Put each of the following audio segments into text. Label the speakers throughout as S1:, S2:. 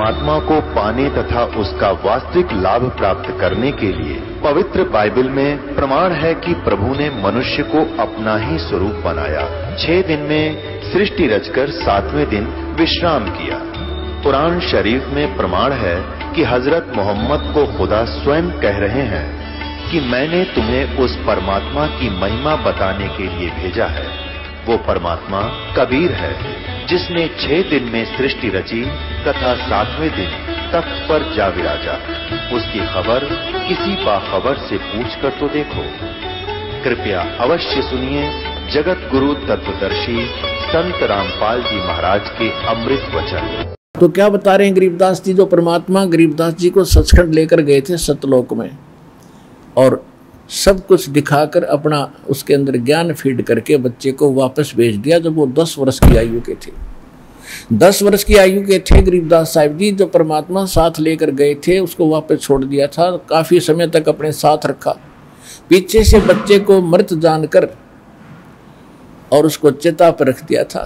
S1: परमात्मा को पाने तथा उसका वास्तविक लाभ प्राप्त करने के लिए पवित्र बाइबल में प्रमाण है कि प्रभु ने मनुष्य को अपना ही स्वरूप बनाया। 6 दिन में सृष्टि रचकर 7वें दिन विश्राम किया। कुरान शरीफ में प्रमाण है कि हजरत मोहम्मद को खुदा स्वयं कह रहे हैं कि मैंने तुम्हें उस परमात्मा की महिमा बताने के लिए भेजा है। वो परमात्मा कबीर है जिसने 6 दिन में सृष्टि रची तथा 7वें दिन तख्त पर जा विराजा। उसकी खबर किसी बाखबर से पूछकर तो देखो। कृपया अवश्य सुनिए जगत गुरु तत्वदर्शी संत रामपाल जी महाराज के अमृत वचन।
S2: तो क्या बता रहे हैं गरीबदास जी? जो परमात्मा गरीबदास जी को सचखंड लेकर गए थे सतलोक में और सब कुछ दिखाकर अपना उसके अंदर ज्ञान फीड करके बच्चे को वापस भेज दिया जब वो 10 वर्ष की आयु के थे। 10 वर्ष की आयु के थे गरीबदास साहिब जी। जो परमात्मा साथ लेकर गए थे उसको वापस छोड़ दिया था। काफी समय तक अपने साथ रखा। पीछे से बच्चे को मृत जानकर और उसको चिता पर रख दिया था।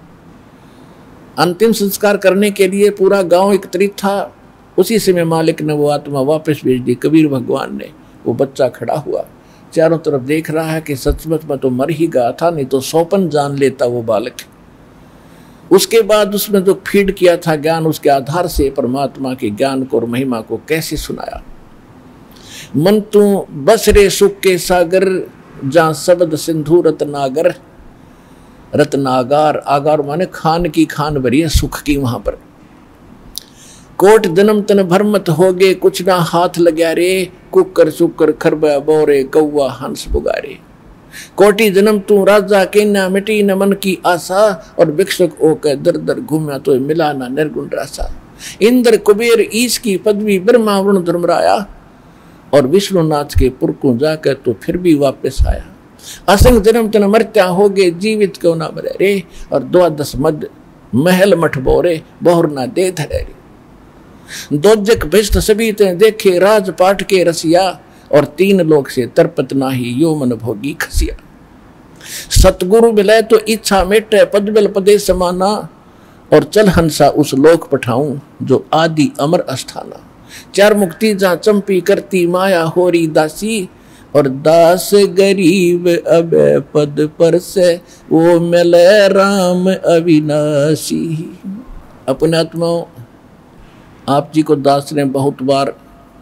S2: अंतिम संस्कार करने के लिए पूरा गांव एकत्रित था। उसी समय मालिक ने वो आत्मा वापस भेज दी। कबीर भगवान ने वो बच्चा खड़ा हुआ, चारों तरफ देख रहा है कि सचमुच में तो मर ही गया था, नहीं तो सौपन जान लेता वो बालक। उसके बाद उसमें जो फीड किया था ज्ञान, उसके आधार से परमात्मा के ज्ञान को और महिमा को कैसे सुनाया। मन तू बस रे सुख के सागर, जहां शब्द सिंधु रत्नागर। रत्नागार, आगार माने खान की खान भरी है सुख की। वहां पर कोट जन्म तन भरमत हो गए, कुछ ना हाथ लग्या रे। कुकर सुकर खरबा बोरे, कौवा हंस बुगारे। कोटि जन्म तू राजा के ना, मिटी न मन की आशा। और भिक्षुक होकर दर दर घूमया, तो मिला ना निर्गुण रासा। इंद्र कुबेर ईश की पदवी, ब्रह्मा वरुण धर्मराया। और विष्णुनाथ के पुर को जाकर तो फिर भी वापस आया। असंग जन्म तन मरत्या हो गए, जीवित क्यों ना मरे रे। और 12 मद महल मठ बोरे, बहुर ना दे धरे रे। दोजक भिष्ट सभी ते देखे, राजपाट के रसिया। और 3 लोक से तरपत नाही, यो मन भोगी खसिया। सतगुरु मिले तो इच्छा मेटे, पद बल पदे समाना। और चल हंसा उस लोक पठाऊं, जो आदि अमर अस्थाना। 4 मुक्ति जहाँ चंपी करती, माया होरी दासी। और दास गरीब अब पद पर से, वो मिले राम अविनाशी। अपने आत्माओं, आप जी को दास ने बहुत बार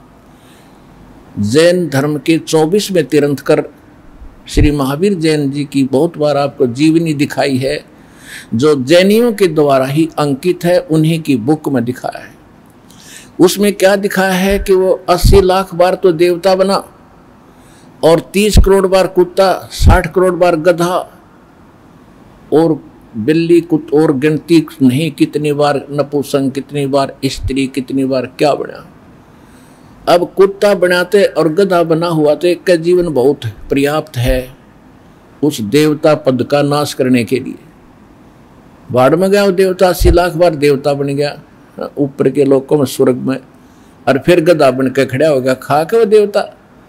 S2: जैन धर्म के 24वें तीर्थंकर श्री महावीर जैन जी की बहुत बार आपको जीवनी दिखाई है, जो जैनियों के द्वारा ही अंकित है। उन्हीं की बुक में दिखाया है। उसमें क्या दिखाया है कि वो 80 लाख बार तो देवता बना, और 30 करोड़ बार कुत्ता, 60 करोड़ बार गधा, और बिल्ली कुत और गिनती नहीं कितनी बार नपुंसक, कितनी बार स्त्री, कितनी बार क्या बना। अब कुत्ता बनाते और गधा बना हुआ तो एक का जीवन बहुत पर्याप्त है उस देवता पद का नाश करने के लिए। बाढ़ में गया वो देवता, 80 लाख बार देवता बन गया ऊपर के लोकों में, स्वर्ग में। और फिर गधा बन के खड़ा हो गया, खा के वो देवता।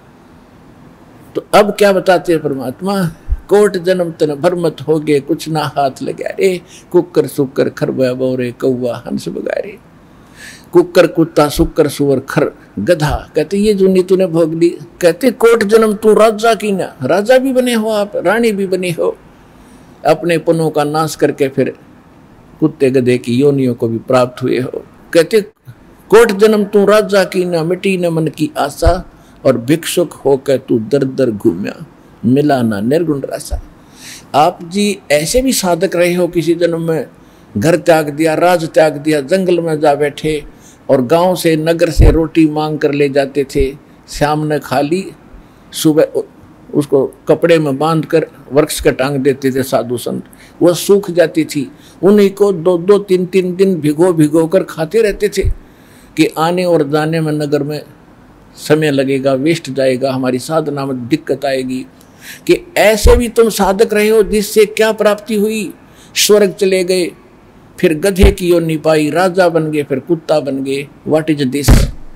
S2: तो अब क्या बताते हैं परमात्मा? कोट जन्म तन भरमत हो गए, कुछ ना हाथ लगा रे। कुकर सुकर खरबा बोरे, कौवा हंस बगारे। कुकर कुत्ता, सुकर सुअर, खर गधा। कहते ये जुनी तूने भोग ली। कहते कोट जन्म तू राजा की ना, राजा भी बने हो आप, रानी भी बने हो। अपने पनों का नाश करके फिर कुत्ते गधे की योनियों को भी प्राप्त हुए हो। कहते कोट जन्म तू राजा की ना, मिटी न मन की आशा। और भिक्षुक होकर तू दर दर घूमया, मिला ना निर्गुण रासा। आप जी ऐसे भी साधक रहे हो, किसी जन्म में घर त्याग दिया, राज त्याग दिया, जंगल में जा बैठे और गांव से नगर से रोटी मांग कर ले जाते थे। शाम ने खा ली, सुबह उसको कपड़े में बांध कर वृक्ष का टांग देते थे साधु संत, वह सूख जाती थी। उन्हीं को 2-2, 3-3 दिन भिगो कर खाते रहते थे कि आने और जाने में नगर में समय लगेगा, वेस्ट जाएगा, हमारी साधना में दिक्कत आएगी। कि ऐसे भी तुम साधक रहे हो, जिससे क्या प्राप्ति हुई? स्वर्ग चले गए, फिर गधे की योनि पाई, राजा बन गए, फिर कुत्ता बन गए। What is this?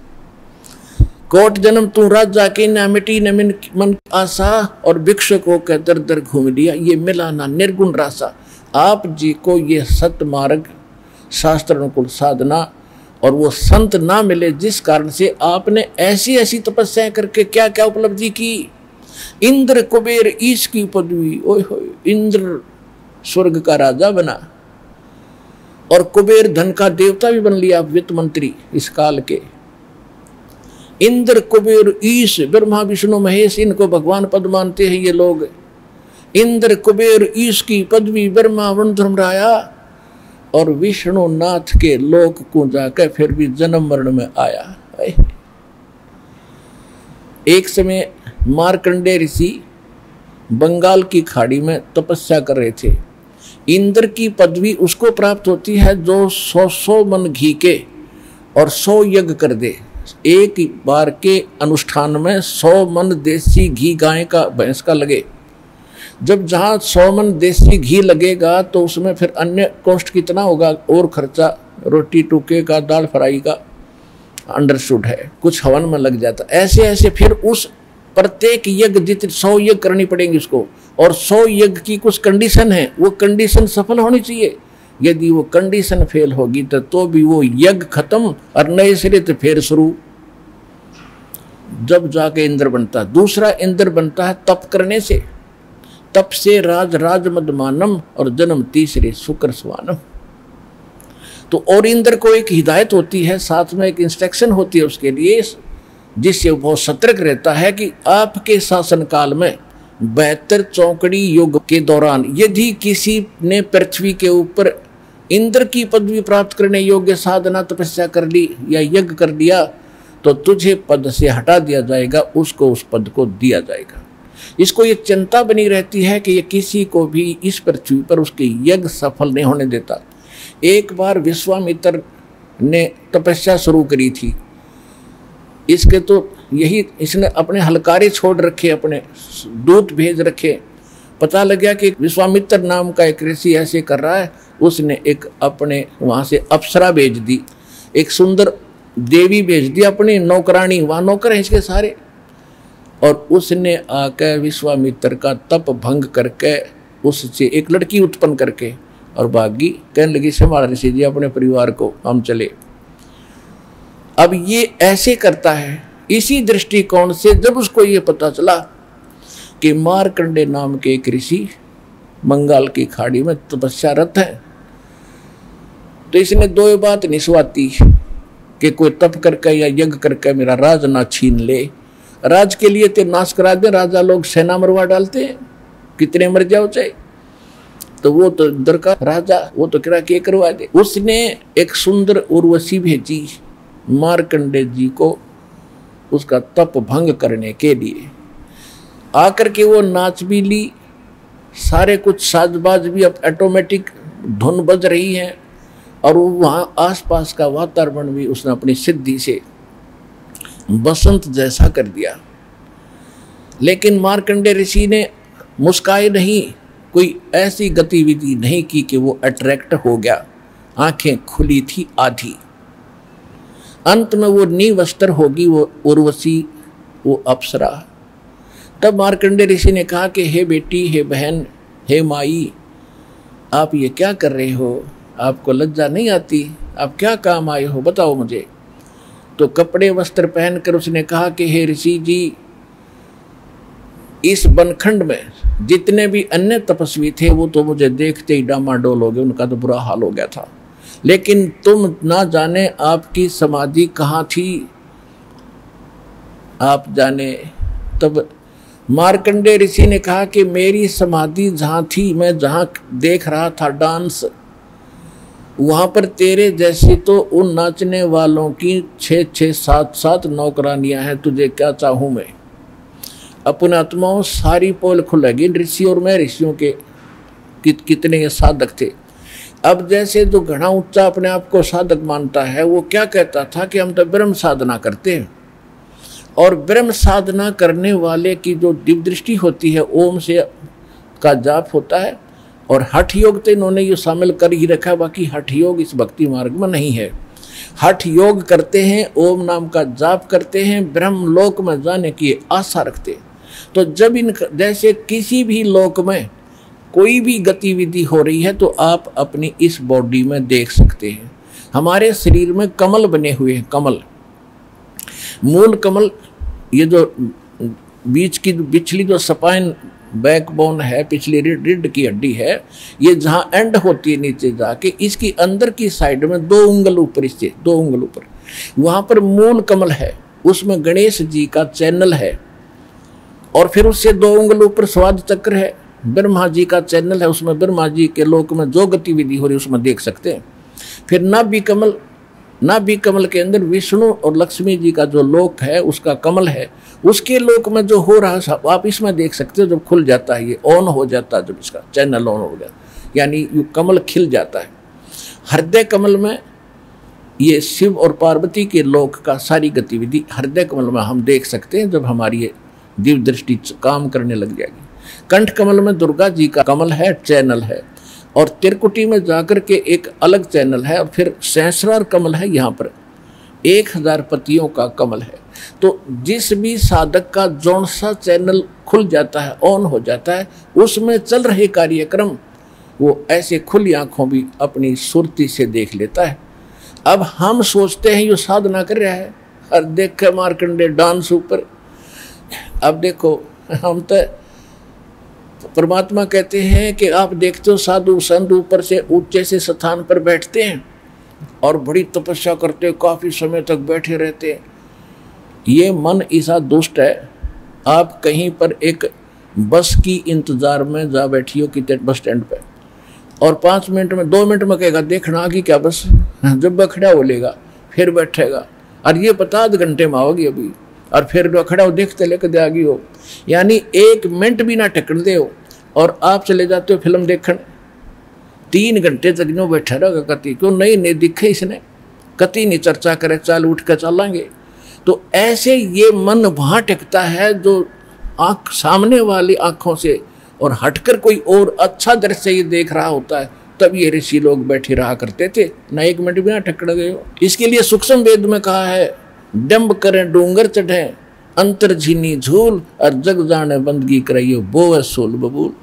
S2: कोट जन्म तू राजा की ना, मिटी न मन आशा। और भिक्षुक होकर दर दर घूम लिया, ये मिला ना निर्गुण रासा। आप जी को ये सत मार्ग, शास्त्र अनुकूल साधना और वो संत ना मिले, जिस कारण से आपने ऐसी ऐसी तपस्या करके क्या क्या उपलब्धि की। इंद्र कुबेर ईश की पदवी, ओए होए, इंद्र स्वर्ग का राजा बना और कुबेर धन का देवता भी बन लिया, वित्त मंत्री इस काल के। इंद्र कुबेर ईश, ब्रह्मा विष्णु महेश, इनको भगवान पद मानते हैं ये लोग। इंद्र कुबेर ईश की पदवी ब्रह्मा वरुण धर्मराया और विष्णु नाथ के लोक को जाकर फिर भी जन्म मरण में आया। एक समय मार्कंडेय ऋषि बंगाल की खाड़ी में तपस्या कर रहे थे। इंद्र की पदवी उसको प्राप्त होती है जो 100 मन घी के और 100 यज्ञ कर दे। एक बार के अनुष्ठान में 100 मन देसी घी गाय का भैंस का लगे। जब जहाँ 100 मन देसी घी लगेगा तो उसमें फिर अन्य कॉस्ट कितना होगा और खर्चा, रोटी टूके का, दाल फ्राई का, अंडरस्टूड है, कुछ हवन में लग जाता। ऐसे ऐसे फिर उस प्रत्येक यज्ञ जितने 100 यज्ञ करनी पड़ेंगी उसको, और 100 यज्ञ की कुछ कंडीशन है, वो कंडीशन सफल होनी चाहिए। यदि वो कंडीशन फेल होगी तो भी वो यज्ञ खत्म और नए सिरे से फिर शुरू। जब जाके इंद्र बनता। दूसरा इंद्र बनता है तप करने से, तप से राज मदमानम और जन्म तीसरे शुक्र स्वानम। तो और इंद्र को एक हिदायत होती है, साथ में एक इंस्ट्रक्शन होती है उसके लिए, जिससे वो बहुत सतर्क रहता है कि आपके शासन काल में 72 चौकड़ी युग के दौरान यदि किसी ने पृथ्वी के ऊपर इंद्र की पदवी प्राप्त करने योग्य साधना तपस्या कर ली या यज्ञ कर दिया तो तुझे पद से हटा दिया जाएगा, उसको उस पद को दिया जाएगा। इसको ये चिंता बनी रहती है कि ये किसी को भी इस पृथ्वी पर उसके यज्ञ सफल नहीं होने देता। एक बार विश्वामित्र ने तपस्या शुरू करी थी, इसके तो यही इसने अपने हलकारे छोड़ रखे, अपने दूत भेज रखे। पता लग गया कि विश्वामित्र नाम का एक ऋषि ऐसे कर रहा है। उसने एक अपने वहाँ से अप्सरा भेज दी, एक सुंदर देवी भेज दी, अपनी नौकरानी, वहाँ नौकर हैं इसके सारे। और उसने आकर विश्वामित्र का तप भंग करके उससे एक लड़की उत्पन्न करके और भागी, कहने लगी संभाल ऋषि जी अपने परिवार को, हम चले। अब ये ऐसे करता है। इसी दृष्टिकोण से जब उसको ये पता चला कि मार्कंडेय नाम के एक ऋषि बंगाल की खाड़ी में तपस्यारत है, तो इसने दो बात निस्वाती कि कोई तप करके या यज्ञ करके मेरा राज ना छीन ले। राज के लिए ते नाश करा दे, राजा लोग सेना मरवा डालते हैं, कितने मर जाओ चाहे, तो वो तो इधर का राजा, वो तो करा के करवा दे। उसने एक सुंदर उर्वशी भेजी मार्कंडेय जी को उसका तप भंग करने के लिए। आकर के वो नाच भी ली, सारे कुछ साजबाज भी अब ऑटोमेटिक धुन बज रही है, और वो वहाँ आसपास का वातावरण भी उसने अपनी सिद्धि से बसंत जैसा कर दिया। लेकिन मार्कंडेय ऋषि ने मुस्काए नहीं, कोई ऐसी गतिविधि नहीं की कि वो अट्रैक्ट हो गया। आंखें खुली थी आधी। अंत में वो निवस्त्र होगी वो उर्वशी, वो अप्सरा। तब मार्कंडेय ऋषि ने कहा कि हे बेटी, हे बहन, हे माई, आप ये क्या कर रहे हो? आपको लज्जा नहीं आती? आप क्या काम आए हो, बताओ मुझे। तो कपड़े वस्त्र पहनकर उसने कहा कि हे ऋषि जी, इस बनखंड में जितने भी अन्य तपस्वी थे वो तो मुझे देखते ही डामाडोल हो गए, उनका तो बुरा हाल हो गया था। लेकिन तुम ना जाने आपकी समाधि कहाँ थी, आप जाने। तब मार्कंडेय ऋषि ने कहा कि मेरी समाधि जहाँ थी, मैं जहाँ देख रहा था डांस, वहाँ पर तेरे जैसी तो उन नाचने वालों की 6-6, 7-7 नौकरानियां हैं, तुझे क्या चाहूँ मैं। अपने आत्माओं सारी पोल खुलेगी। ऋषि और मैं ऋषियों के कितने ये साधक थे। अब जैसे जो घना ऊंचा अपने आप को साधक मानता है, वो क्या कहता था कि हम तो ब्रह्म साधना करते हैं, और ब्रह्म साधना करने वाले की जो दिव्य दृष्टि होती है, ओम से का जाप होता है, और हठ योग तो इन्होंने ये शामिल कर ही रखा, बाकी हठ योग इस भक्ति मार्ग में नहीं है। हठ योग करते हैं, ओम नाम का जाप करते हैं, ब्रह्म लोक में जाने की आशा रखते हैं। तो जब इन जैसे किसी भी लोक में कोई भी गतिविधि हो रही है तो आप अपनी इस बॉडी में देख सकते हैं। हमारे शरीर में कमल बने हुए हैं, कमल, मूल कमल, ये जो बीच की पिछली जो स्पाइन बैकबोन है, पिछली रीढ़ की हड्डी है, ये जहाँ एंड होती है नीचे जाके, इसकी अंदर की साइड में 2 उंगल ऊपर, इससे 2 उंगल ऊपर, वहाँ पर मूल कमल है, उसमें गणेश जी का चैनल है। और फिर उससे 2 उंगल ऊपर स्वाद चक्र है, ब्रह्मा जी का चैनल है, उसमें ब्रह्मा जी के लोक में जो गतिविधि हो रही है उसमें देख सकते हैं। फिर नाभि कमल, नाभि कमल के अंदर विष्णु और लक्ष्मी जी का जो लोक है उसका कमल है, उसके लोक में जो हो रहा है आप इसमें देख सकते हो। जब खुल जाता है, ये ऑन हो जाता है, जब इसका चैनल ऑन हो जाता है, यानी ये कमल खिल जाता है। हृदय कमल में ये शिव और पार्वती के लोक का सारी गतिविधि हृदय कमल में हम देख सकते हैं, जब हमारी ये दिव्य दृष्टि काम करने लग जाएगी। कंठ कमल में दुर्गा जी का कमल है, चैनल है, और त्रिकुटी में जाकर के एक अलग चैनल है, और फिर सहस्रार कमल है, यहाँ पर 1000 पतियों का कमल है। तो जिस भी साधक का जौन सा चैनल खुल जाता है, ऑन हो जाता है, उसमें चल रहे कार्यक्रम वो ऐसे खुली आंखों भी अपनी सुरती से देख लेता है। अब हम सोचते हैं ये साधना कर रहा है, और देख मार्कंडे डांस ऊपर। अब देखो, हम तो परमात्मा कहते हैं कि आप देखते हो साधु संत ऊपर से ऊंचे से स्थान पर बैठते हैं और बड़ी तपस्या करते हैं, काफी समय तक बैठे रहते हैं। ये मन ऐसा दुष्ट है। आप कहीं पर एक बस की इंतजार में जा बैठी हो कितने बस स्टैंड पे, और 5 मिनट में 2 मिनट में कहेगा देखना आ गई क्या बस, जब बखड़ा बोलेगा फिर बैठेगा, और ये पता आध घंटे में आओगी अभी, और फिर खड़ा हो देखते लेकर आ गई हो, यानी 1 मिनट भी ना टकन दे हो, और आप चले जाते हो फिल्म देखने, 3 घंटे तक नो बैठा रहेगा कति, क्यों नहीं दिखे इसने, कति नहीं चर्चा करे, चाल उठ कर चलेंगे। तो ऐसे ये मन वहाँ टिकता है जो आँख सामने वाली आँखों से और हटकर कोई और अच्छा दृश्य ये देख रहा होता है, तब ये ऋषि लोग बैठे रहा करते थे, ना 1 मिनट भी ना टकड़ गए हो। इसके लिए सूक्ष्म वेद में कहा है, डंब करें डूंगर चढ़े, अंतर झीनी झूल, और जग जाने बंदगी कराइयो बोवे सोल बबूल।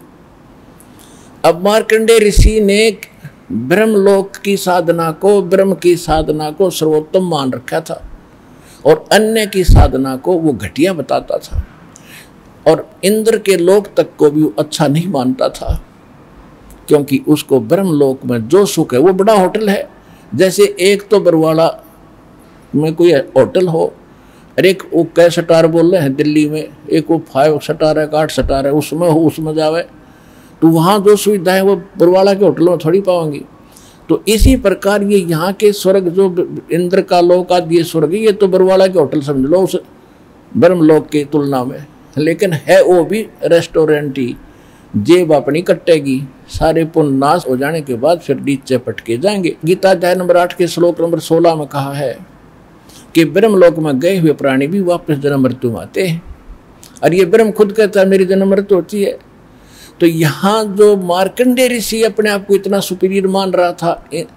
S2: अब मार्कंडे ऋषि ने ब्रह्मलोक की साधना को, ब्रह्म की साधना को सर्वोत्तम मान रखा था, और अन्य की साधना को वो घटिया बताता था, और इंद्र के लोक तक को भी वो अच्छा नहीं मानता था, क्योंकि उसको ब्रह्मलोक में जो सुख है वो बड़ा होटल है। जैसे एक तो बरवाड़ा में कोई होटल हो, और एक वो कै स्टार बोल रहे हैं दिल्ली में, एक वो 5 स्टार है, 8 स्टार है, उसमें हो, उसमें जावे, तो वहाँ जो सुविधाएं वो बरवाड़ा के होटलों में थोड़ी पाओगी। तो इसी प्रकार ये यहाँ के स्वर्ग जो इंद्र का लोक आदि ये स्वर्ग, ये तो बरवाड़ा के होटल समझ लो उस ब्रह्मलोक की तुलना में, लेकिन है वो भी रेस्टोरेंट ही। जेब अपनी कटेगी, सारे पुण्य नाश हो जाने के बाद फिर नीचे पटके जाएंगे। गीता अध्याय नंबर 8 के श्लोक नंबर 16 में कहा है कि ब्रह्मलोक में गए हुए प्राणी भी वापस जन्म मृत्यु में आते हैं, और ये ब्रह्म खुद कहता है मेरी जन्म मृत्यु होती है। तो यहाँ जो मार्कंडे ऋषि अपने आप को इतना सुपीरियर मान रहा था,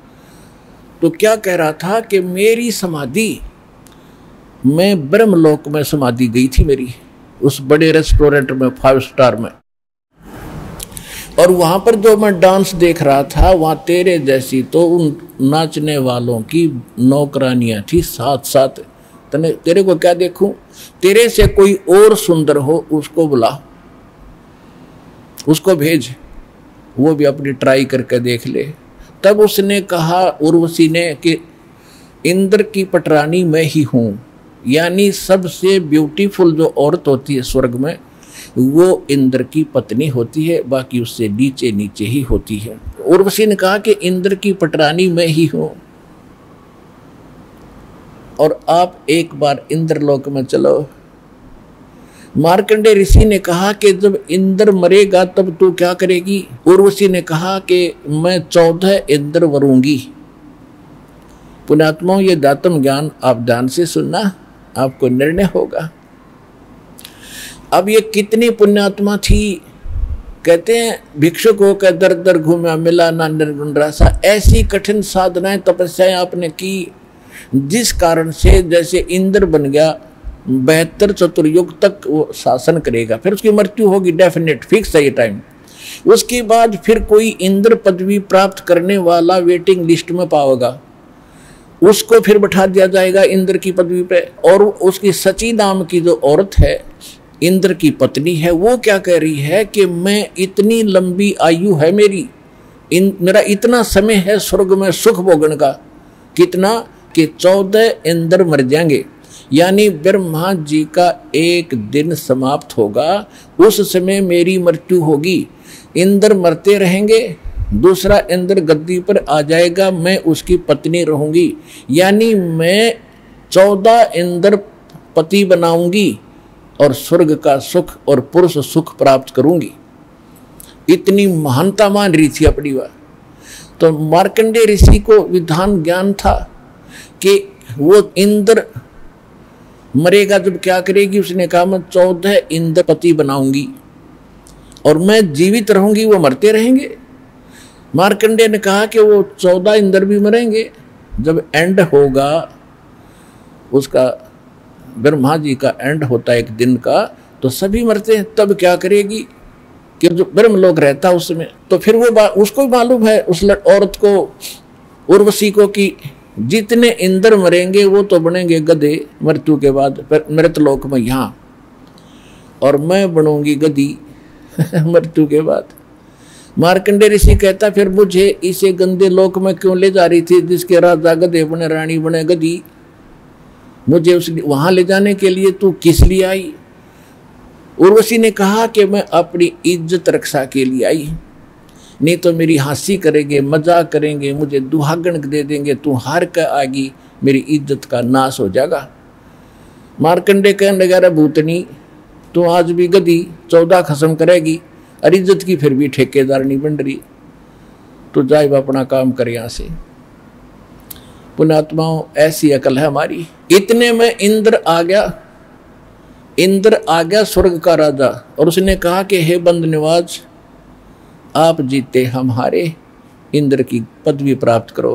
S2: तो क्या कह रहा था कि मेरी समाधि, मैं ब्रह्मलोक में समाधि गई थी मेरी, उस बड़े रेस्टोरेंट में 5 स्टार में, और वहाँ पर जो मैं डांस देख रहा था, वहाँ तेरे जैसी तो उन नाचने वालों की नौकरानियाँ थी 7-7। तेरे को क्या देखूं, तेरे से कोई और सुंदर हो उसको बुला, उसको भेज, वो भी अपनी ट्राई करके देख ले। तब उसने कहा उर्वशी ने कि इंद्र की पटरानी मैं ही हूँ, यानी सबसे ब्यूटीफुल जो औरत होती है स्वर्ग में वो इंद्र की पत्नी होती है, बाकी उससे नीचे नीचे ही होती है। उर्वशी ने कहा कि इंद्र की पटरानी मैं ही हूँ, और आप एक बार इंद्रलोक में चलो। मार्कंडे ऋषि ने कहा कि जब इंद्र मरेगा तब तू क्या करेगी? उर्वशी ने कहा कि मैं 14 इंद्र वरूंगी। पुण्यात्माओं, ये दातम ज्ञान आप ध्यान से सुनना, आपको निर्णय होगा। अब ये कितनी पुण्यात्मा थी, कहते हैं भिक्षुक होकर दर दर घूमा मिला ना निर्गुण रासा। ऐसी कठिन साधनाएं तपस्याएं आपने की जिस कारण से जैसे इंद्र बन गया, 72 चतुर्युग तक वो शासन करेगा, फिर उसकी मृत्यु होगी, डेफिनेट फिक्स है ये टाइम। उसके बाद फिर कोई इंद्र पदवी प्राप्त करने वाला वेटिंग लिस्ट में पाओगा, उसको फिर बैठा दिया जाएगा इंद्र की पदवी पे। और उसकी सची नाम की जो औरत है, इंद्र की पत्नी है, वो क्या कह रही है कि मैं इतनी लंबी आयु है मेरी, मेरा इतना समय है स्वर्ग में सुख भोगने का, कितना कि 14 इंद्र मर जाएंगे, यानी ब्रह्मा जी का एक दिन समाप्त होगा, उस समय मेरी मृत्यु होगी। इंद्र मरते रहेंगे, दूसरा इंद्र गद्दी पर आ जाएगा, मैं उसकी पत्नी रहूंगी, यानी मैं 14 इंद्र पति बनाऊंगी और स्वर्ग का सुख और पुरुष सुख प्राप्त करूंगी। इतनी महानता मान रही थी अपनी बात। तो मार्कंडेय ऋषि को विधान ज्ञान था कि वो इंद्र मरेगा जब क्या करेगी, उसने कहा मैं 14 इंद्र पति बनाऊंगी और मैं जीवित रहूंगी, वो मरते रहेंगे। मार्कंडेय ने कहा कि वो 14 इंद्र भी मरेंगे, जब एंड होगा उसका, ब्रह्मा जी का एंड होता है एक दिन का, तो सभी मरते हैं, तब क्या करेगी कि जो ब्रह्मलोक रहता उस समय। तो फिर वो उसको मालूम है उस औरत को, उर्वशी को, कि जितने इंद्र मरेंगे वो तो बनेंगे गधे मृत्यु के बाद मृतलोक में यहाँ, और मैं बनूंगी गधी मृत्यु के बाद। मार्कंडेय ऋषि कहता फिर मुझे इसे गंदे लोक में क्यों ले जा रही थी जिसके राजा गधे बने, रानी बने गधी, मुझे उस वहां ले जाने के लिए तू किस लिए आई? उर्वशी ने कहा कि मैं अपनी इज्जत रक्षा के लिए आई, नहीं तो मेरी हंसी करेंगे, मजाक करेंगे, मुझे दुहागन दे देंगे, तू हार कर आएगी, मेरी इज्जत का नाश हो जाएगा। मार्कंडेय कहने लगा भूतनी, तू आज भी गधी 14 खत्म करेगी और इज्जत की फिर भी ठेकेदार नहीं बन रही, तो जाए अपना काम कर यहां से। पुण्यात्माओं, ऐसी अकल है हमारी। इतने में इंद्र आ गया स्वर्ग का राजा, और उसने कहा कि हे बंद निवाज, आप जीते हम हारे, इंद्र की पदवी प्राप्त करो।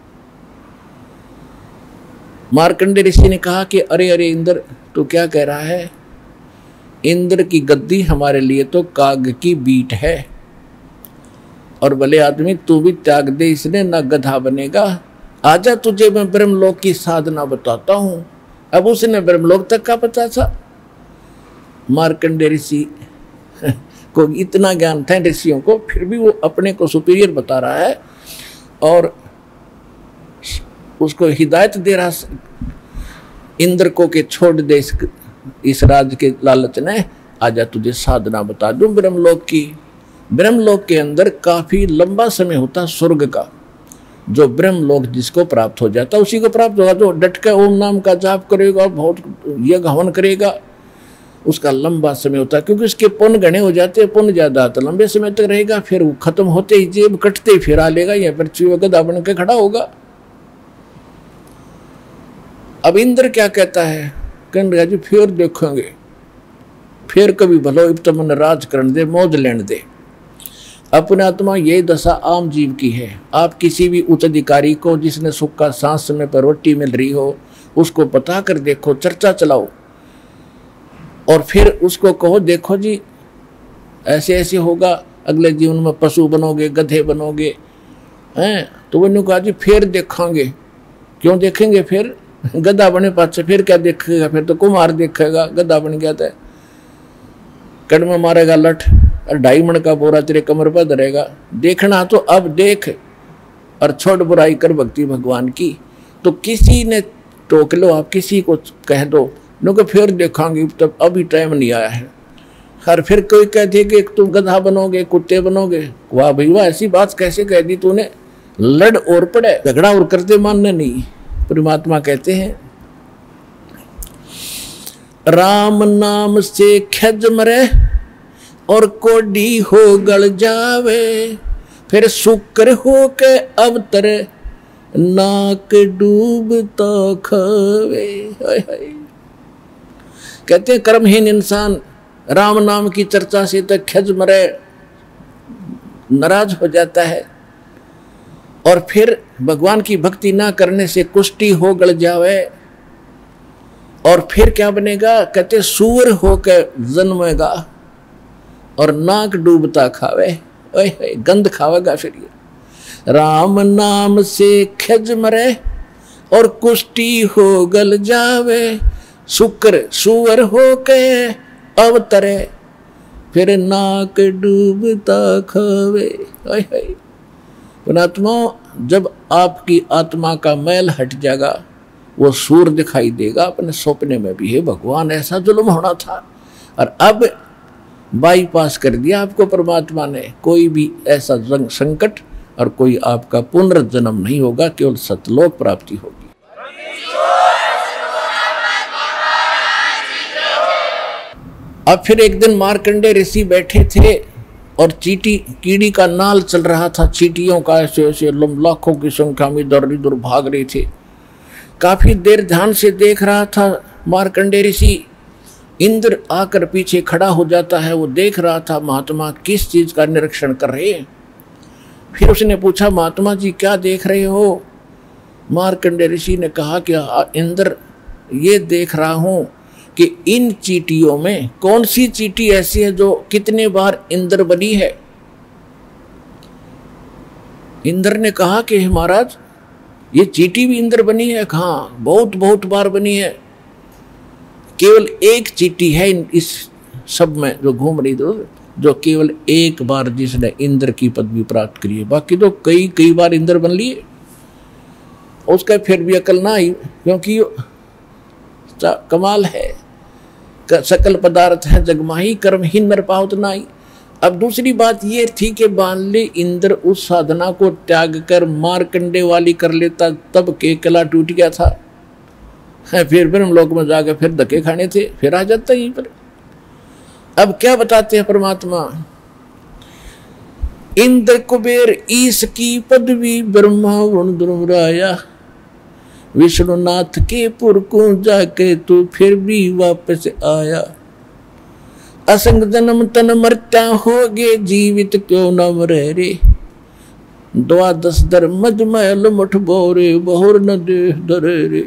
S2: मार्कंडेय ऋषि ने कहा कि अरे अरे इंद्र, तू क्या कह रहा है? इंद्र की गद्दी हमारे लिए तो काग की बीट है, और भले आदमी तू भी त्याग दे, इसने ना गधा बनेगा। आजा तुझे मैं ब्रह्मलोक की साधना बताता हूं। अब उसने ब्रह्मलोक तक का पता था। मार्कंडेय ऋषि को इतना ज्ञान था ऋषियों को, फिर भी वो अपने को सुपीरियर बता रहा है और उसको हिदायत दे रहा इंद्र को कि छोड़ दे इस राज के लालच ने, आजा तुझे साधना बता दूं ब्रह्मलोक की। ब्रह्मलोक के अंदर काफी लंबा समय होता स्वर्ग का, जो ब्रह्मलोक जिसको प्राप्त हो जाता उसी को प्राप्त होगा। जो डट के ओम नाम का जाप करेगा, बहुत यज्ञ हवन करेगा, उसका लंबा समय होता है, क्योंकि उसके पुण्य गणे हो जाते हैं, पुण्य ज्यादा तो लंबे समय तक रहेगा, फिर वो खत्म होते ही जेब कटते ही फिर आ लेगा, या पृथ्वी में गधा बन के खड़ा होगा। अब इंद्र क्या कहता है? कहने जी फिर देखेंगे, फिर कभी भलो इब तमन राज करने दे, मौज लेने दे। अपने आत्मा यही दशा आम जीव की है। आप किसी भी उच्च अधिकारी को जिसने सुख का सांस समय पर रोटी मिल रही हो, उसको बता कर देखो, चर्चा चलाओ, और फिर उसको कहो देखो जी ऐसे ऐसे होगा, अगले जीवन में पशु बनोगे, गधे बनोगे, हैं? तो वो कहा जी फिर देखेंगे। क्यों देखेंगे? फिर गधा बने पास फिर क्या देखेगा? फिर तो कुमार देखेगा, गधा बन गया था, कड़ में मारेगा लठ और 2.5 मन का बोरा तेरे कमर पर धरेगा। देखना तो अब देख और छोड़ बुराई कर भक्ति भगवान की। तो किसी ने टोक लो, आप किसी को कह दो नो फिर देखेंगे, तब अभी टाइम नहीं आया है। हर फिर कोई कहती है कि तुम गधा बनोगे, कुत्ते बनोगे। वाह भाई वाह, ऐसी बात कैसे कह दी तूने? लड़ और पड़े, झगड़ा और करते, मानने नहीं। परमात्मा कहते हैं राम नाम से खज मरे और कोडी हो गल जावे, फिर शुक्र हो के अवतरे नाक डूबता खावे। कहते हैं कर्महीन इंसान राम नाम की चर्चा से तक खज मरे, नाराज हो जाता है, और फिर भगवान की भक्ति ना करने से कुष्ठी हो गल जावे, और फिर क्या बनेगा? कहते सूअर होकर जन्मेगा और नाक डूबता खावे, गंध खावेगा। फिर ये राम नाम से खज मरे और कुष्टी हो गल जावे, शुक्र सुअर हो के अवतरे, फिर नाक डूबता खावे। पुणात्मा, जब आपकी आत्मा का मैल हट जाएगा, वो सूर दिखाई देगा अपने सपने में भी, है भगवान ऐसा जुल्म होना था, और अब बाईपास कर दिया आपको परमात्मा ने। कोई भी ऐसा संकट और कोई आपका पुनर्जन्म नहीं होगा, केवल सतलोक प्राप्ति होगी। अब फिर एक दिन मार्कंडे ऋषि बैठे थे और कीड़ी का नाल चल रहा था, चींटियों का ऐसे ऐसे लाखों की संख्या में इधर उधर भाग रहे थे। काफी देर ध्यान से देख रहा था मार्कंडे ऋषि। इंद्र आकर पीछे खड़ा हो जाता है, वो देख रहा था महात्मा किस चीज का निरीक्षण कर रहे हैं। फिर उसने पूछा, महात्मा जी क्या देख रहे हो? मार्कंडे ऋषि ने कहा कि इंद्र, ये देख रहा हूं कि इन चींटियों में कौन सी चींटी ऐसी है जो कितने बार इंद्र बनी है। इंद्र ने कहा कि महाराज, ये चींटी भी इंद्र बनी है? हाँ, बहुत बहुत बार बनी है। केवल एक चींटी है इस सब में जो घूम रही थी, जो केवल एक बार जिसने इंद्र की पदवी प्राप्त करी है, बाकी तो कई कई बार इंद्र बन लिए। उसका फिर भी अकल ना आई, क्योंकि कमाल है, सकल पदार्थ है जगमाही, कर्म ही नर पावत नाई। अब दूसरी बात ये थी कि मान ले इंद्र उस साधना को त्याग कर मारकंडे वाली कर लेता, तब के कला टूट गया था, फिर हम लोग में जाकर फिर धक्के खाने थे, फिर आ जाता यहीं पर। अब क्या बताते हैं परमात्मा, इंद्र कुबेर ईश की पदवी ब्रह्मा वरुण ध्रुवराया, विष्णुनाथ के पुर को जाके तू फिर भी वापस आया। असंग जन्म तन मरता होगे, जीवित क्यों न मरे रे, द्वादश दर मजमैल मुठ बोरे, बहुर न देह दरे रे।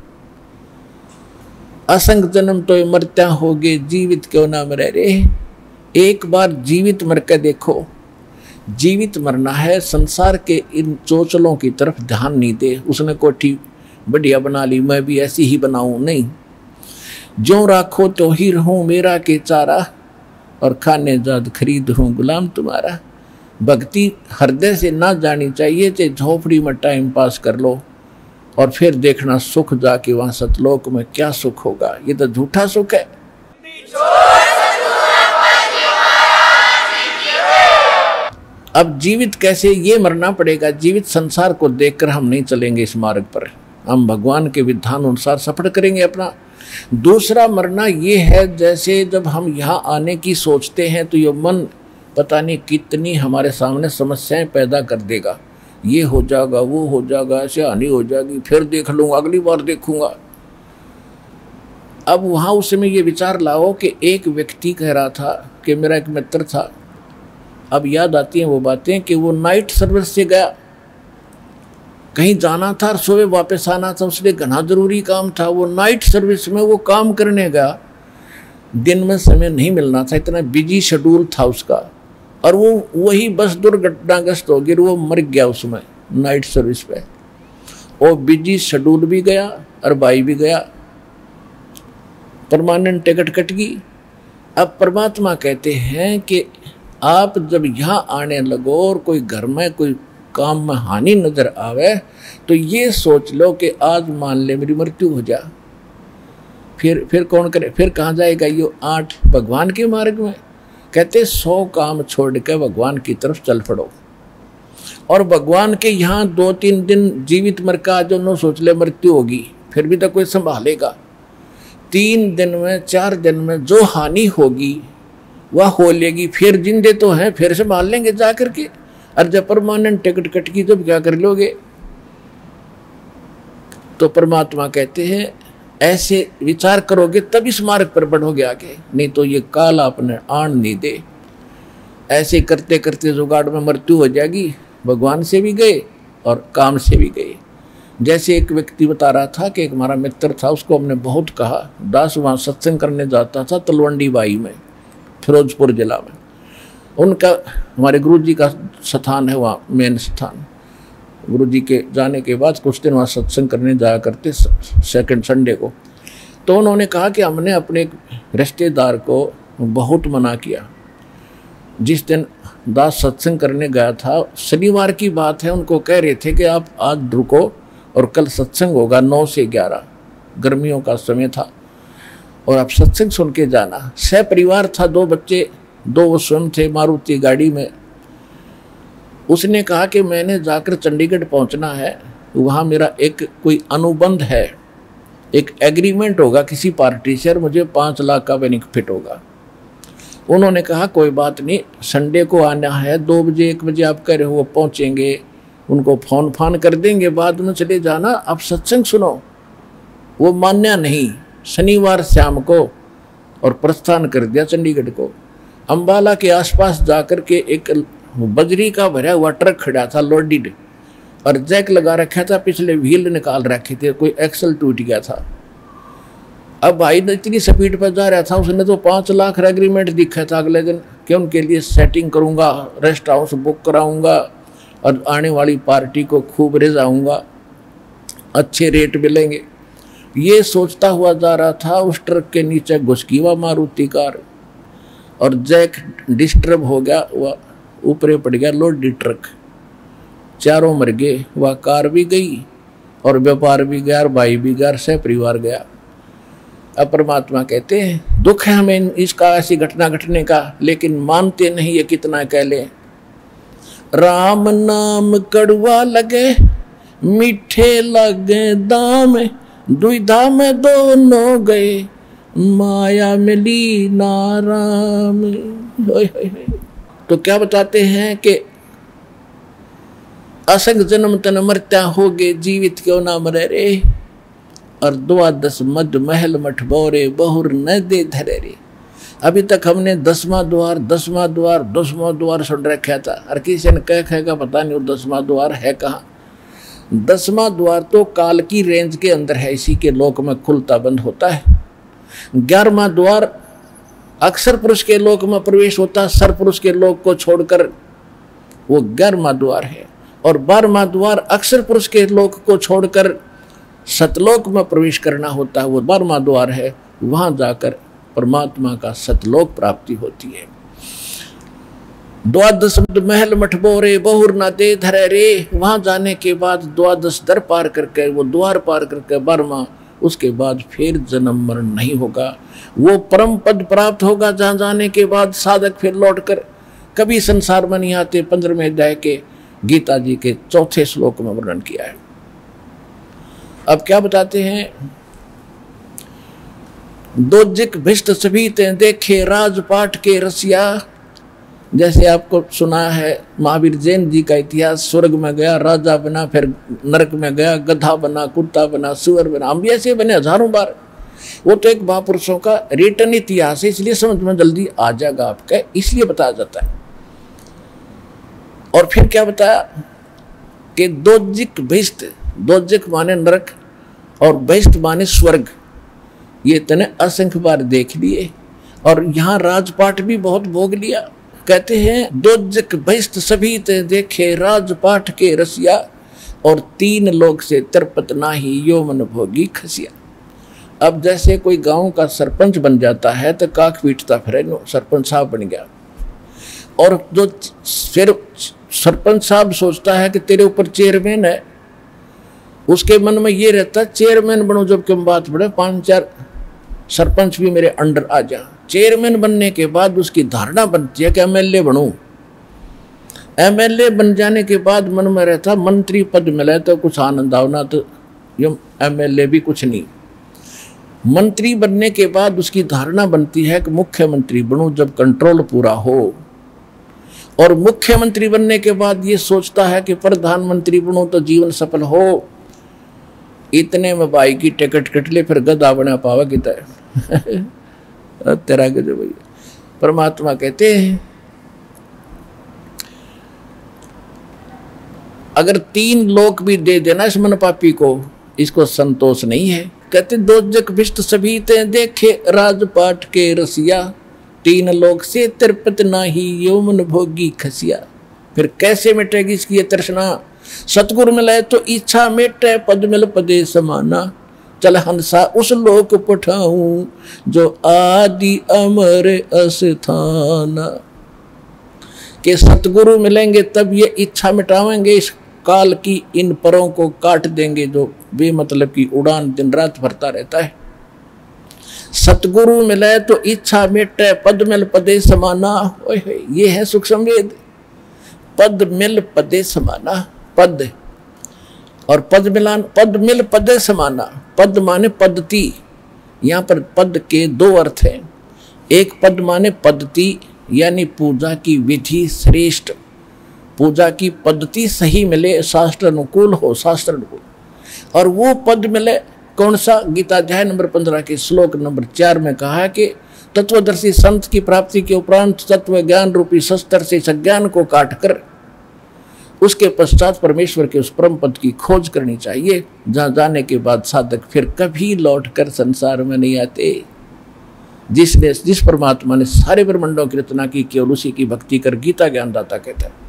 S2: असंग जन्म तो मरता होगे, जीवित क्यों ना मरे रे। एक बार जीवित मर के देखो। जीवित मरना है, संसार के इन चोचलों की तरफ ध्यान नहीं दे। उसने कोठी बढ़िया बना ली, मैं भी ऐसी ही बनाऊं, नहीं। जो राखो तो ही रहूं मेरा के चारा, और खाने जाद खरीद हूं गुलाम तुम्हारा। भक्ति हृदय से ना जानी चाहिए, चाहे झोपड़ी में टाइम पास कर लो और फिर देखना सुख जाके वहां सतलोक में क्या सुख होगा। ये तो झूठा सुख है। अब जीवित कैसे, ये मरना पड़ेगा। जीवित संसार को देखकर हम नहीं चलेंगे इस मार्ग पर, हम भगवान के विधान अनुसार सफर करेंगे अपना। दूसरा मरना ये है, जैसे जब हम यहाँ आने की सोचते हैं तो ये मन पता नहीं कितनी हमारे सामने समस्याएं पैदा कर देगा। ये हो जाएगा, वो हो जाएगा, ऐसे हानि हो जाएगी, फिर देख लूँगा, अगली बार देखूंगा। अब वहाँ उस समय ये विचार लाओ कि एक व्यक्ति कह रहा था कि मेरा एक मित्र था, अब याद आती हैं वो बातें कि वो नाइट सर्विस से गया, कहीं जाना था और सुबह वापस आना था, उसने घना जरूरी काम था। वो नाइट सर्विस में वो काम करने गया, दिन में समय नहीं मिलना था, इतना बिजी शेड्यूल था उसका, और वो वही बस दुर्घटनाग्रस्त हो गई, वो मर गया उसमें नाइट सर्विस पे। वो बिजी शेड्यूल भी गया और भाई भी गया, परमानेंट टिकट कट गई। अब परमात्मा कहते हैं कि आप जब यहाँ आने लगो और कोई घर में कोई काम में हानि नजर आवे तो ये सोच लो कि आज मान ले मेरी मृत्यु हो जा, फिर कौन करे, फिर कहाँ जाएगा ये 8 भगवान के मार्ग में। कहते 100 काम छोड़ के भगवान की तरफ चल पड़ो। और भगवान के यहाँ 2-3 दिन जीवित मर का जो न सोच ले मृत्यु होगी, फिर भी तो कोई संभालेगा। 3 दिन में 4 दिन में जो हानि होगी वह हो लेगी, फिर जिंदे तो हैं, फिर संभाल लेंगे जा करके। और जब परमानेंट टिकट कट की तब क्या कर लोगे। तो परमात्मा कहते हैं ऐसे विचार करोगे तब इस मार्ग पर बढ़ोगे आगे, नहीं तो ये काल आपने आन नहीं दे। ऐसे करते करते जुगाड़ में मृत्यु हो जाएगी, भगवान से भी गए और काम से भी गए। जैसे एक व्यक्ति बता रहा था कि एक हमारा मित्र था, उसको हमने बहुत कहा, दास वहाँ सत्संग करने जाता था तलवंडी बाई में, फिरोजपुर जिला में। उनका हमारे गुरु जी का स्थान है वहाँ, मेन स्थान। गुरुजी के जाने के बाद कुछ दिन वहाँ सत्संग करने जाया करते सेकंड संडे को। तो उन्होंने कहा कि हमने अपने एक रिश्तेदार को बहुत मना किया। जिस दिन दास सत्संग करने गया था, शनिवार की बात है, उनको कह रहे थे कि आप आज रुको और कल सत्संग होगा 9 से 11, गर्मियों का समय था, और आप सत्संग सुन के जाना। सह परिवार था, 2 बच्चे, 2 वो स्वयं थे मारुति गाड़ी में। उसने कहा कि मैंने जाकर चंडीगढ़ पहुंचना है, वहाँ मेरा एक कोई अनुबंध है, एक एग्रीमेंट होगा किसी पार्टी से, और मुझे 5 लाख का बेनिफिट होगा। उन्होंने कहा कोई बात नहीं, संडे को आना है, 2 बजे 1 बजे आप कह रहे हो, वो पहुँचेंगे, उनको फोन फान कर देंगे, बाद में चले जाना, आप सत्संग सुनो। वो मान्या नहीं, शनिवार शाम को और प्रस्थान कर दिया चंडीगढ़ को। अंबाला के आसपास जाकर के एक बजरी का भरा हुआ ट्रक खड़ा था लोडेड, और जैक लगा रखा था, पिछले व्हील निकाल रखे थे, कोई एक्सल टूट गया था। अब भाई इतनी स्पीड पर जा रहा था, उसने तो 5 लाख का एग्रीमेंट दिखा था अगले दिन कि उनके लिए सेटिंग करूंगा, रेस्ट हाउस बुक कराऊंगा और आने वाली पार्टी को खूब रिझाऊंगा, अच्छे रेट मिलेंगे। ये सोचता हुआ जा रहा था, उस ट्रक के नीचे घुस गई वह मारुति कार, और जैक डिस्टर्ब हो गया, वह ऊपरे पड़ गया लोडेड ट्रक, चारों मर गए, वह कार भी गई और व्यापार भी गया और भाई भी गया, सह परिवार गया। अब परमात्मा कहते हैं दुख है हमें इसका, ऐसी घटना घटने का, लेकिन मानते नहीं ये कितना कह ले। राम नाम कड़वा लगे मीठे लगे दाम, दुविधा में दोनों गए माया मिली नाराम। तो क्या बताते हैं कि असंग जन्म तन मरत्या होगे, जीवित क्यों ना मरे रे, और 12 मद महल मठ बोरे बहुर न दे धरे रे। अभी तक हमने 10वां द्वार सुन रखा था, और किसी ने कहेगा पता नहीं वो 10वां द्वार है कहाँ। 10वां द्वार तो काल की रेंज के अंदर है, इसी के लोक में खुलता बंद होता है। 11वां द्वार अक्षर पुरुष के लोक में प्रवेश होता, सर पुरुष के लोक को छोड़कर, वो 11वां द्वार है। और 12वां द्वार अक्षर पुरुष के लोक को छोड़कर सतलोक में प्रवेश करना होता है, वो 12वां द्वार है। वहां जाकर परमात्मा का सतलोक प्राप्ति होती है। 12 महल मठ बोरे बहुर ना दे धरे रे, वहां जाने के बाद 12 दर पार करके, वो द्वार पार करके 12वां, उसके बाद फिर जन्म मरण नहीं होगा। वो परम पद प्राप्त होगा जहां जाने के बाद साधक फिर लौटकर कभी संसार में नहीं आते। 15वें अध्याय के गीता जी के 4थे श्लोक में वर्णन किया है। अब क्या बताते हैं, दोजिक भिष्ट सभी ते देखे राजपाट के रसिया। जैसे आपको सुना है महावीर जैन जी का इतिहास, स्वर्ग में गया राजा बना, फिर नरक में गया गधा बना, कुत्ता बना, सुअर बना, हम भी ऐसे बने हजारों बार। वो तो एक महापुरुषों का रिटर्न इतिहास है, इसलिए समझ में जल्दी आ जाएगा आपका, इसलिए बताया जाता है। और फिर क्या बताया कि दोजिक भिष्ट, दोजिक माने नरक और भिष्ट माने स्वर्ग, ये तने असंख्य बार देख लिए, और यहाँ राजपाट भी बहुत भोग लिया। कहते हैं दोजिक भिष्ट सभी ते देखे राजपाट के रसिया, और 3 लोग से तिरपत नाही यो मन भोगी खसिया। अब जैसे कोई गांव का सरपंच बन जाता है तो काक पीटता फिरे, सरपंच साहब बन गया, और जो फिर सरपंच साहब सोचता है कि तेरे ऊपर चेयरमैन है, उसके मन में ये रहता चेयरमैन बनूं, जब क्यों बात बढ़े 5-4 सरपंच भी मेरे अंडर आ जा। चेयरमैन बनने के बाद उसकी धारणा बनती है कि एमएलए बनूं। एमएलए बन जाने के बाद मन में रहता मंत्री पद मिले तो कुछ आनंद आवना, तो ये एमएलए भी कुछ नहीं। मंत्री बनने के बाद उसकी धारणा बनती है कि मुख्यमंत्री बनूं जब कंट्रोल पूरा हो, और मुख्यमंत्री बनने के बाद ये सोचता है कि प्रधानमंत्री बनूं तो जीवन सफल हो। इतने में भाई की टिकट कट ले, फिर गधा बना पावा कितना तेरा गजब भैया। परमात्मा कहते हैं अगर 3 लोक भी दे देना इस मन पापी को, इसको संतोष नहीं है। कहते दोजक भिष्ट सभी ते देखे राजपाट के रसिया, 3 लोक से तिरपत नाही यो मन भोगी खसिया। फिर कैसे मिटेगी इसकी ये तृष्णा? सतगुरु मिले तो इच्छा मिटे, पद मिल पदे समाना। चल हंसा उस लोक पठाऊं, जो आदि अमर अस्थान। के सतगुरु मिलेंगे तब ये इच्छा मिटावेंगे, इस काल की इन परों को काट देंगे जो बेमतलब की उड़ान दिन रात भरता रहता है। सतगुरु मिले तो इच्छा मिटे, पद मिल पदे समाना। ये है सुख संवेद। पद मिल पदे समाना, पद और पद मिलान, पद मिल पदे समाना। पद माने पद्धति, यहाँ पर पद के दो अर्थ हैं। एक पद माने पद्धति, यानी पूजा की विधि श्रेष्ठ, पूजा की पद्धति सही मिले, शास्त्र अनुकूल हो, शास्त्र अनुकूल। और वो पद मिले कौन सा? गीता अध्याय नंबर 15 के श्लोक नंबर 4 में कहा कि तत्वदर्शी संत की प्राप्ति के उपरांत तत्व ज्ञान रूपी शस्त्र से सज्ञान को काटकर उसके पश्चात परमेश्वर के उस परम पद की खोज करनी चाहिए, जहां जाने के बाद साधक फिर कभी लौटकर संसार में नहीं आते। जिस परमात्मा ने सारे ब्रह्मांडों की रचना की, केवल उसी की भक्ति कर गीता ज्ञानदाता कहता है।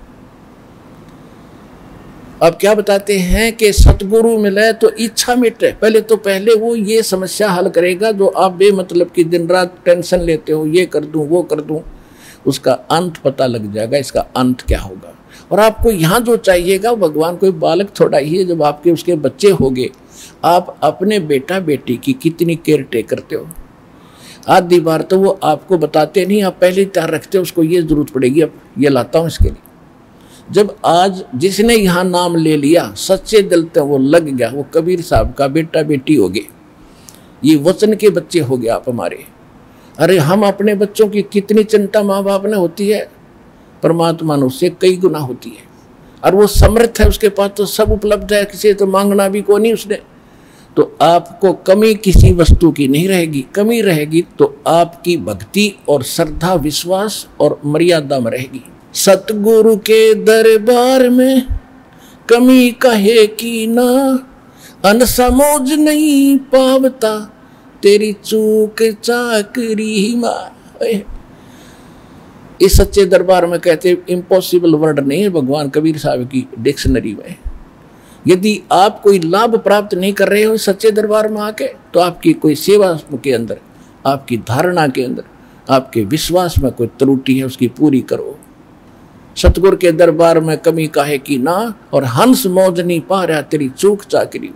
S2: अब क्या बताते हैं कि सतगुरु मिले तो इच्छा मिटे। पहले वो ये समस्या हल करेगा जो आप बेमतलब की दिन रात टेंशन लेते हो, ये कर दूं वो कर दूं, उसका अंत पता लग जाएगा, इसका अंत क्या होगा। और आपको यहाँ जो चाहिएगा, भगवान कोई बालक थोड़ा ही है। जब आपके उसके बच्चे होंगे, आप अपने बेटा बेटी की कितनी केयर टेक करते हो। आधी बार तो वो आपको बताते नहीं, आप पहले ही तैयार रखते हो, उसको ये जरूरत पड़ेगी, अब ये लाता हूँ इसके लिए। जब आज जिसने यहाँ नाम ले लिया सच्चे दिल से वो लग गया, वो कबीर साहब का बेटा बेटी हो गए, ये वचन के बच्चे हो गए आप हमारे। अरे हम अपने बच्चों की कितनी चिंता माँ बाप ने होती है, परमात्मा ने उससे कई गुना होती है। और वो समर्थ है, उसके पास तो सब उपलब्ध है, किसी तो मांगना भी को नहीं उसने। तो आपको कमी किसी वस्तु की नहीं रहेगी। कमी रहेगी तो आपकी भक्ति और श्रद्धा विश्वास और मर्यादा में रहेगी। सतगुरु के दरबार में कमी कहे की ना, अनसमझ नहीं पावता तेरी चूक चाकरी माँ। इस सच्चे दरबार में कहते इम्पॉसिबल वर्ड नहीं है भगवान कबीर साहब की डिक्शनरी में। यदि आप कोई लाभ प्राप्त नहीं कर रहे हो सच्चे दरबार में आके, तो आपकी कोई सेवा के अंदर, आपकी धारणा के अंदर, आपके विश्वास में कोई त्रुटि है, उसकी पूरी करो। सतगुरु के दरबार में कमी काहे की ना, और हंस मौज नहीं पा रहा तेरी चूक चाकरी।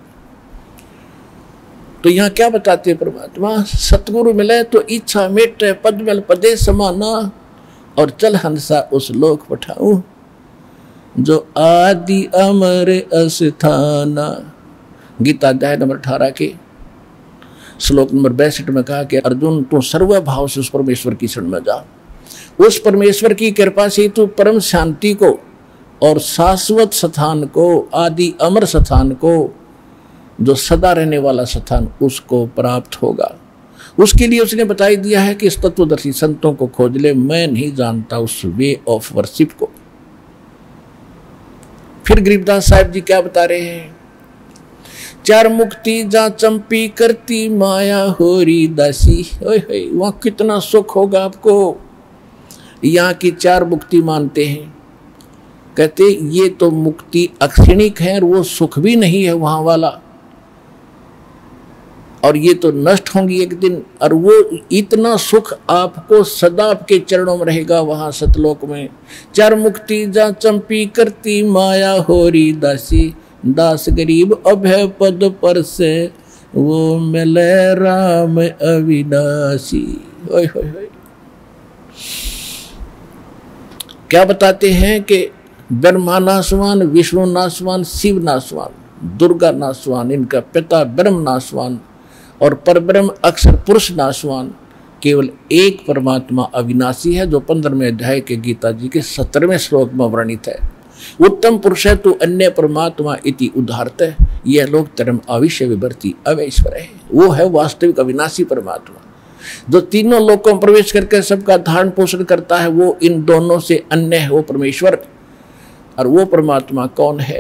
S2: तो यहाँ क्या बताते परमात्मा? सतगुरु मिले तो इच्छा मिटे, पद मिल पदे समाना, और चल हंसा उस लोक पठाऊं, जो आदि अमर अस्थाना। गीता अध्याय नंबर 18 के श्लोक नंबर 62 में कहा कि अर्जुन तू सर्वभाव से उस परमेश्वर की शरण में जा। उस परमेश्वर की कृपा से तू परम शांति को और शाश्वत स्थान को, आदि अमर स्थान को, जो सदा रहने वाला स्थान, उसको प्राप्त होगा। उसके लिए उसने बताई दिया है कि इस तत्वदर्शी संतों को खोज ले, मैं नहीं जानता उस वे ऑफ वर्शिप को। फिर गरीबदास साहब जी क्या बता रहे हैं? चार मुक्ति जा चंपी करती माया होरी दासी। वहां कितना सुख होगा आपको। यहाँ की चार मुक्ति मानते हैं, कहते ये तो मुक्ति अक्षणिक है और वो सुख भी नहीं है वहां वाला, और ये तो नष्ट होंगी एक दिन। और वो इतना सुख आपको सदा आपके चरणों में रहेगा वहां सतलोक में। चार मुक्ति जा चंपी करती माया होरी दासी, दास गरीब अभय पद पर से वो मिले राम अविनाशी। ओए होए होए। क्या बताते हैं कि ब्रह्मा नाशवान, विष्णु नाशवान, शिव नाशवान, दुर्गा नाशवान, इनका पिता ब्रह्म नाशवान और परब्रह्म अक्षर पुरुष नाशवान, केवल एक परमात्मा अविनाशी है, जो 15वें अध्याय के गीता जी के 17वें श्लोक में वर्णित है। उत्तम पुरुष है तो अन्य परमात्मा इति उदाहरत है, यह लोग धर्म अविश्य विवर्ती अवैश्वर है। वो है वास्तविक अविनाशी परमात्मा, जो तीनों लोकों में प्रवेश करके सबका धारण पोषण करता है। वो इन दोनों से अन्य है, वो परमेश्वर। और वो परमात्मा कौन है?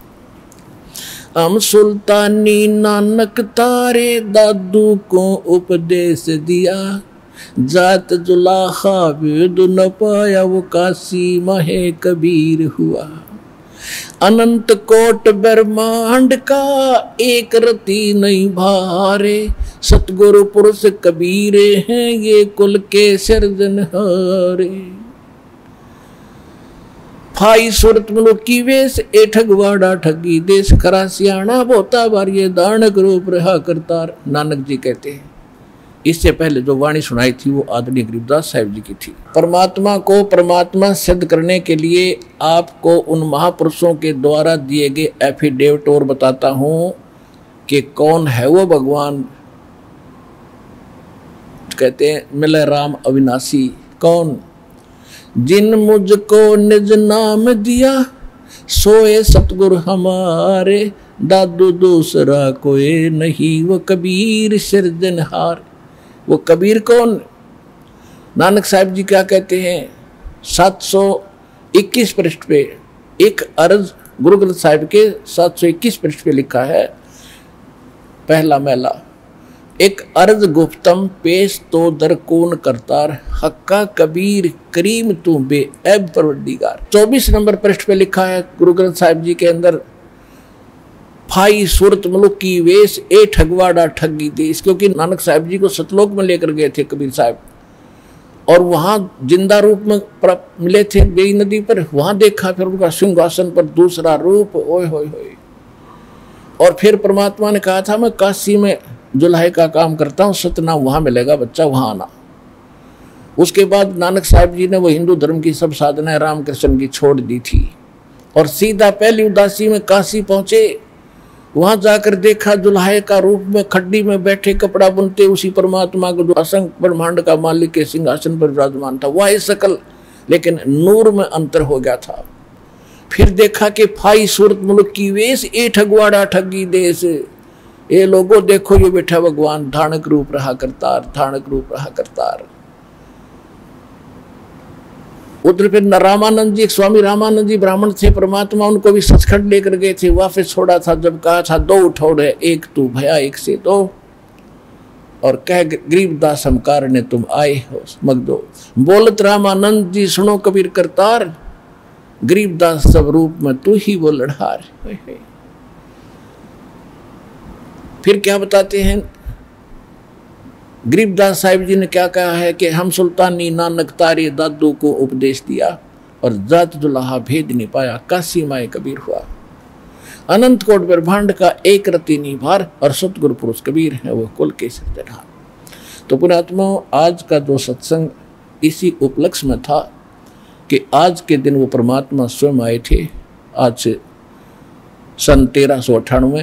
S2: हम सुल्तानी नानक तारे दादू को उपदेश दिया, जात जुलाहा वेद न पाया वो काशी महे कबीर हुआ। अनंत कोट ब्रह्मांड का एक रति नहीं भारे, सतगुरु पुरुष कबीरे हैं ये कुल के सिरजनहारे। फाई सूरत मुलुक की वेश ए ठगवाड़ा ठगी देश, खरा सियाणा बोता बारिये दानक रूप रहा करतार। नानक जी कहते हैं। इससे पहले जो वाणी सुनाई थी वो आदरणीय गरीबदास साहिब जी की थी। परमात्मा को परमात्मा सिद्ध करने के लिए आपको उन महापुरुषों के द्वारा दिए गए एफिडेविट और बताता हूं कि कौन है वो भगवान। कहते हैं मिले राम अविनाशी। कौन? जिन मुझको निज नाम दिया सोए सतगुरु हमारे, दादू दूसरा कोई नहीं वो कबीर सिरजनहार। वो कबीर कौन? नानक साहिब जी क्या कहते हैं 721 पृष्ठ पे एक अर्ज गुरु ग्रंथ साहिब के 721 पृष्ठ पे लिखा है, पहला महला। एक अर्ज गुप्तम पेश तो दरकून करतार, हक्का कबीर करीम तू बे ऐब परवरदिगार। 24 नंबर पृष्ठ पे लिखा है गुरु ग्रंथ साहिब जी के अंदर, फाई सूरत मुलुक की वेश ए ठगवाड़ा ठगी देश। क्योंकि नानक साहिब जी को सतलोक में लेकर गए थे कबीर साहब, और वहां जिंदा रूप में मिले थे बेई नदी पर। वहां देखा फिर उनका सिंहासन पर दूसरा रूप, ओए होए होए। और फिर परमात्मा ने कहा था मैं काशी में जुल्हे का काम करता हूँ, सतनाम वहां मिलेगा बच्चा, वहां आना। उसके बाद नानक साहिब जी ने वो हिंदू धर्म की सब साधनाएं रामकृष्ण की छोड़ दी थी और सीधा पहली उदासी में काशी पहुंचे। वहां जाकर देखा जुल्हे का रूप में खड्डी में बैठे कपड़ा बुनते उसी परमात्मा को जो असंख्य ब्रह्मांड का मालिक के सिंहासन पर विराजमान था, वही सकल, लेकिन नूर में अंतर हो गया था। फिर देखा कि फाई सूरत मुल्क की वेश ए ठगवाड़ा ठगी देश। ये लोगों देखो ये बैठा भगवान, धानक रूप रहा करतार, धानक रूप रहा करतार। उधर फिर रामानंद जी, स्वामी रामानंद जी ब्राह्मण थे, परमात्मा उनको भी सचखंड लेकर गए थे। वापस छोड़ा था जब कहा था 2 उठौड़े, एक तू भया एक से 2, और कह गरीबदास हम कारणे तुम आए हो मग दो। बोलत रामानंद जी सुनो कबीर करतार, गरीबदास सब रूप में तू ही वो लड़हार। फिर क्या बताते हैं गरीबदास साहिब जी ने क्या कहा है कि हम सुल्तानी नानक तारे दादू को उपदेश दिया और जात दुल्हा भेद नहीं पाया, काशी माए कबीर हुआ। अनंत कोट ब्रह्मांड का एक रति निभार और सतगुरु पुरुष कबीर है वो कुल के सिरजनहार। तो पुण्यात्माओं, आज का जो सत्संग इसी उपलक्ष्य में था कि आज के दिन वो परमात्मा स्वयं आए थे। आज से सन 1398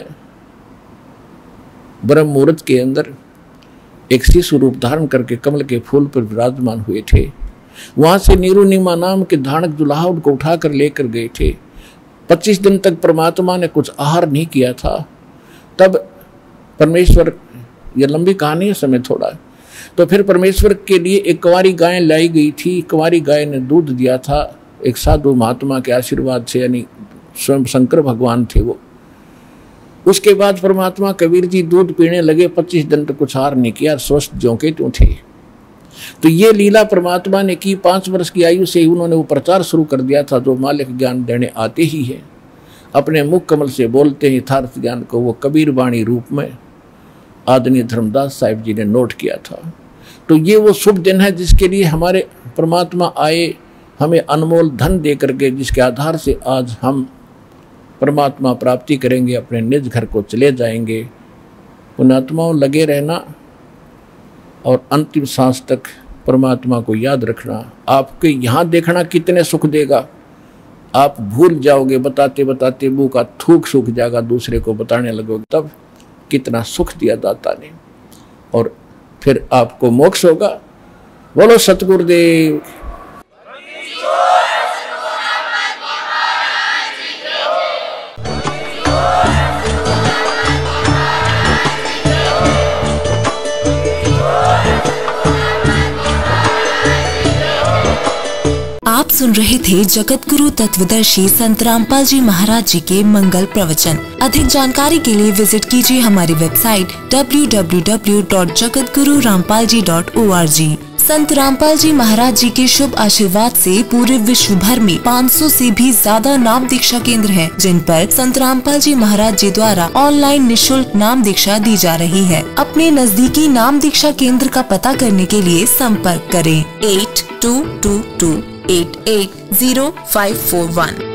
S2: ब्रह्म मुहूर्त के अंदर एक शिशु रूप धारण करके कमल के फूल पर विराजमान हुए थे। वहां से नीरुनिमा नाम के धानक दुल्हा उनको उठाकर लेकर गए थे। 25 दिन तक परमात्मा ने कुछ आहार नहीं किया था। तब परमेश्वर, यह लंबी कहानी है, समय थोड़ा, तो फिर परमेश्वर के लिए एक कुंवारी गाय लाई गई थी। कुंवारी गाय ने दूध दिया था एक साधु महात्मा के आशीर्वाद से, यानी स्वयं शंकर भगवान थे वो। उसके बाद परमात्मा कबीर जी दूध पीने लगे। 25 दिन तक कुछ आहार नहीं किया, स्वस्थ ज्यों के त्यों थे। तो ये लीला परमात्मा ने की। 5 वर्ष की आयु से ही उन्होंने वो प्रचार शुरू कर दिया था जो मालिक ज्ञान देने आते ही है, अपने मुख कमल से बोलते हैं यथार्थ ज्ञान को। वो कबीर वाणी रूप में आदरणीय धर्मदास साहिब जी ने नोट किया था। तो ये वो शुभ दिन है जिसके लिए हमारे परमात्मा आए, हमें अनमोल धन दे करके, जिसके आधार से आज हम परमात्मा प्राप्ति करेंगे, अपने निज घर को चले जाएंगे। पुण्यात्माओं, लगे रहना और अंतिम सांस तक परमात्मा को याद रखना। आपके यहाँ देखना कितने सुख देगा, आप भूल जाओगे। बताते बताते मुंह का थूक सूख जाएगा, दूसरे को बताने लगोगे तब कितना सुख दिया दाता ने, और फिर आपको मोक्ष होगा। बोलो सतगुरुदेव।
S3: आप सुन रहे थे जगत गुरु तत्वदर्शी संत रामपाल जी महाराज जी के मंगल प्रवचन। अधिक जानकारी के लिए विजिट कीजिए हमारी वेबसाइट www.jagatgururampalji.org। संत रामपाल जी महाराज जी के शुभ आशीर्वाद से पूरे विश्व भर में 500 से भी ज्यादा नाम दीक्षा केंद्र हैं, जिन पर संत रामपाल जी महाराज जी द्वारा ऑनलाइन निशुल्क नाम दीक्षा दी जा रही है। अपने नजदीकी नाम दीक्षा केंद्र का पता करने के लिए संपर्क करें 8222880541।